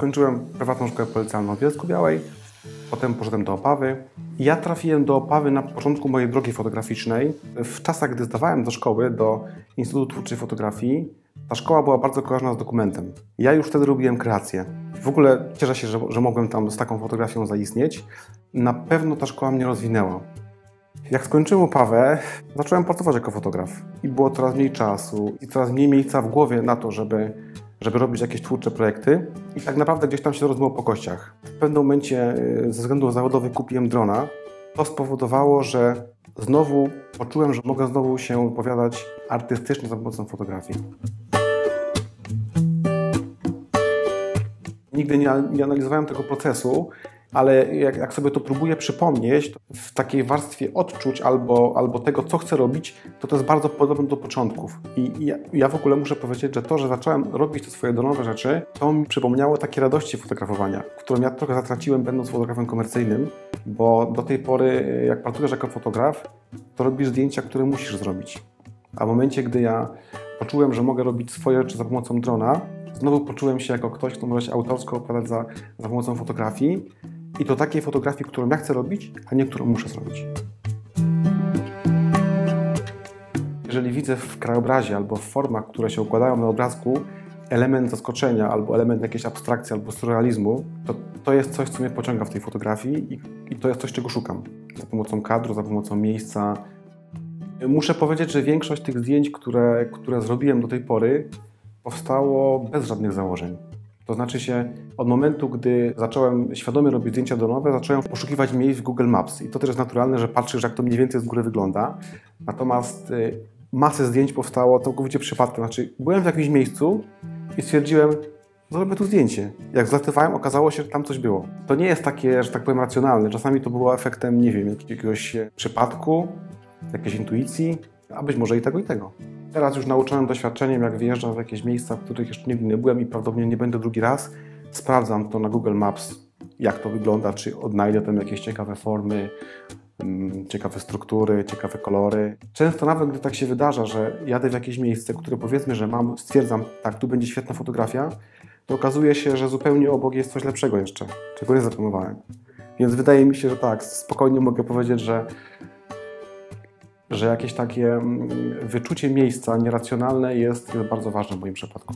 Skończyłem prywatną szkołę policjalną w Bielsku-Białej, potem poszedłem do Opawy. Ja trafiłem do Opawy na początku mojej drogi fotograficznej. W czasach, gdy zdawałem do szkoły, do Instytutu Twórczej Fotografii, ta szkoła była bardzo kojarzona z dokumentem. Ja już wtedy robiłem kreację. W ogóle cieszę się, że mogłem tam z taką fotografią zaistnieć. Na pewno ta szkoła mnie rozwinęła. Jak skończyłem Opawę, zacząłem pracować jako fotograf. I było coraz mniej czasu i coraz mniej miejsca w głowie na to, żeby robić jakieś twórcze projekty. I tak naprawdę gdzieś tam się rozmyło po kościach. W pewnym momencie ze względów zawodowych kupiłem drona. To spowodowało, że znowu poczułem, że mogę znowu się wypowiadać artystycznie za pomocą fotografii. Nigdy nie analizowałem tego procesu, ale jak sobie to próbuję przypomnieć, to w takiej warstwie odczuć albo tego, co chcę robić, to jest bardzo podobne do początków. I ja w ogóle muszę powiedzieć, że to, że zacząłem robić te swoje domowe rzeczy, to mi przypomniało takie radości fotografowania, którą ja trochę zatraciłem, będąc fotografem komercyjnym, bo do tej pory, jak pracujesz jako fotograf, to robisz zdjęcia, które musisz zrobić. A w momencie, gdy ja poczułem, że mogę robić swoje rzeczy za pomocą drona, znowu poczułem się jako ktoś, kto może się autorsko opowiadać za pomocą fotografii i to takiej fotografii, którą ja chcę robić, a nie którą muszę zrobić. Jeżeli widzę w krajobrazie albo w formach, które się układają na obrazku, element zaskoczenia albo element jakiejś abstrakcji albo surrealizmu, to jest coś, co mnie pociąga w tej fotografii i to jest coś, czego szukam. Za pomocą kadru, za pomocą miejsca. Muszę powiedzieć, że większość tych zdjęć, które zrobiłem do tej pory, powstało bez żadnych założeń. To znaczy się, od momentu, gdy zacząłem świadomie robić zdjęcia dronowe, zacząłem poszukiwać miejsc w Google Maps. I to też jest naturalne, że patrzysz, jak to mniej więcej z góry wygląda. Natomiast masę zdjęć powstało całkowicie przypadkiem. Znaczy, byłem w jakimś miejscu i stwierdziłem, zrobię tu zdjęcie. Jak zlatywałem, okazało się, że tam coś było. To nie jest takie, że tak powiem, racjonalne. Czasami to było efektem, nie wiem, jakiegoś przypadku, jakiejś intuicji, a być może i tego, i tego. Teraz już nauczonym doświadczeniem, jak wyjeżdżam w jakieś miejsca, w których jeszcze nigdy nie byłem i prawdopodobnie nie będę drugi raz, sprawdzam to na Google Maps, jak to wygląda, czy odnajdę tam jakieś ciekawe formy, ciekawe struktury, ciekawe kolory. Często nawet, gdy tak się wydarza, że jadę w jakieś miejsce, które powiedzmy, że stwierdzam, tak, tu będzie świetna fotografia, to okazuje się, że zupełnie obok jest coś lepszego jeszcze, czego nie zaplanowałem. Więc wydaje mi się, że tak, spokojnie mogę powiedzieć, że jakieś takie wyczucie miejsca nieracjonalne jest bardzo ważne w moim przypadku.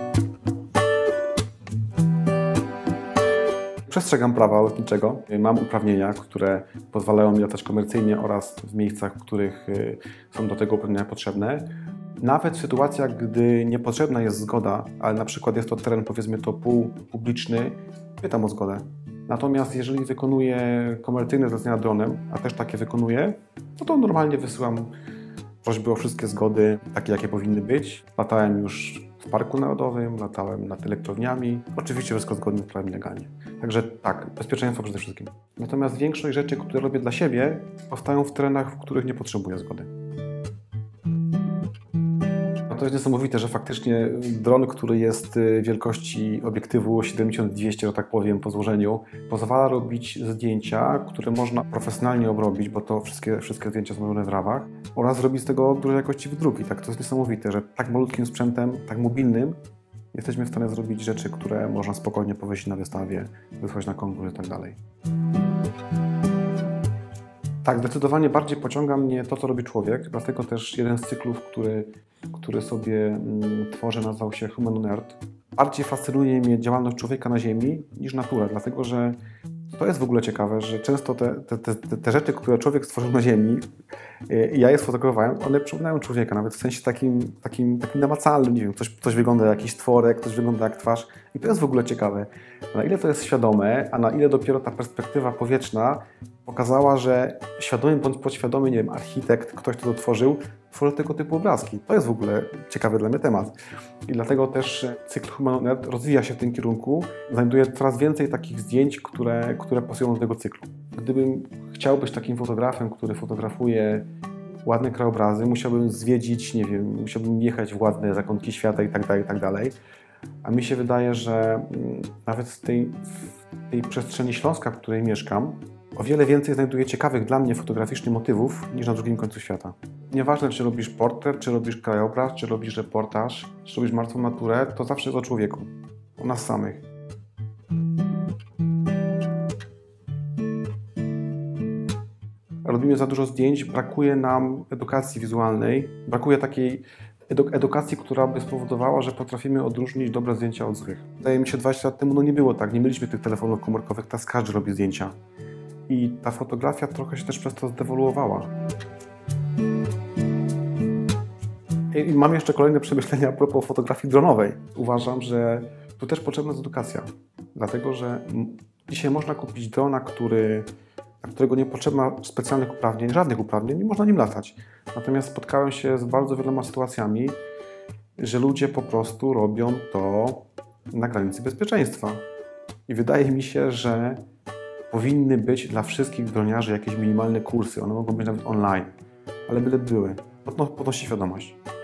Przestrzegam prawa lotniczego. Mam uprawnienia, które pozwalają mi latać komercyjnie oraz w miejscach, w których są do tego uprawnienia potrzebne. Nawet w sytuacjach, gdy niepotrzebna jest zgoda, ale na przykład jest to teren, powiedzmy to półpubliczny, pytam o zgodę. Natomiast jeżeli wykonuję komercyjne zlecenia dronem, a też takie wykonuję, to normalnie wysyłam prośby o wszystkie zgody, takie jakie powinny być. Latałem już w Parku Narodowym, latałem nad elektrowniami. Oczywiście wszystko zgodnie z prawem legalnie. Także tak, bezpieczeństwo przede wszystkim. Natomiast większość rzeczy, które robię dla siebie, powstają w terenach, w których nie potrzebuję zgody. To jest niesamowite, że faktycznie dron, który jest wielkości obiektywu 70-200, że tak powiem, po złożeniu, pozwala robić zdjęcia, które można profesjonalnie obrobić, bo to wszystkie zdjęcia są robione w RAW-ach, oraz zrobić z tego dużej jakości wydruki. Tak, to jest niesamowite, że tak malutkim sprzętem, tak mobilnym jesteśmy w stanie zrobić rzeczy, które można spokojnie powiesić na wystawie, wysłać na konkurs i tak dalej. Tak, zdecydowanie bardziej pociąga mnie to, co robi człowiek, dlatego też jeden z cyklów, który sobie tworzę, nazywał się Human on Earth. Bardziej fascynuje mnie działalność człowieka na Ziemi niż natura, dlatego że to jest w ogóle ciekawe, że często te rzeczy, które człowiek stworzył na Ziemi, i ja je sfotografowałem, one przypominają człowieka, nawet w sensie takim namacalnym, nie wiem, coś wygląda jak jakiś stworek, coś wygląda jak twarz i to jest w ogóle ciekawe. Na ile to jest świadome, a na ile dopiero ta perspektywa powietrzna pokazała, że świadomy bądź podświadomy, nie wiem, architekt, ktoś, kto to tworzy tego typu obrazki. To jest w ogóle ciekawy dla mnie temat. I dlatego też cykl Human on Earth rozwija się w tym kierunku. Znajduję coraz więcej takich zdjęć, które pasują do tego cyklu. Gdybym chciał być takim fotografem, który fotografuje ładne krajobrazy, musiałbym zwiedzić, nie wiem, musiałbym jechać w ładne zakątki świata i tak dalej. A mi się wydaje, że nawet w tej przestrzeni Śląska, w której mieszkam, o wiele więcej znajduję ciekawych dla mnie fotograficznie motywów niż na drugim końcu świata. Nieważne, czy robisz portret, czy robisz krajobraz, czy robisz reportaż, czy robisz martwą naturę, to zawsze jest o człowieku, o nas samych. robimy za dużo zdjęć, brakuje nam edukacji wizualnej, brakuje takiej edukacji, która by spowodowała, że potrafimy odróżnić dobre zdjęcia od złych. Wydaje mi się, 20 lat temu nie było tak, nie mieliśmy tych telefonów komórkowych, teraz każdy robi zdjęcia. I ta fotografia trochę się też przez to zdewoluowała. I mam jeszcze kolejne przemyślenia a propos fotografii dronowej. Uważam, że tu też potrzebna jest edukacja, dlatego że dzisiaj można kupić drona, na którego nie potrzeba specjalnych uprawnień, żadnych uprawnień, nie można nim latać. Natomiast spotkałem się z bardzo wieloma sytuacjami, że ludzie po prostu robią to na granicy bezpieczeństwa. I wydaje mi się, że powinny być dla wszystkich droniarzy jakieś minimalne kursy. One mogą być nawet online, ale byle były. Podnosi świadomość.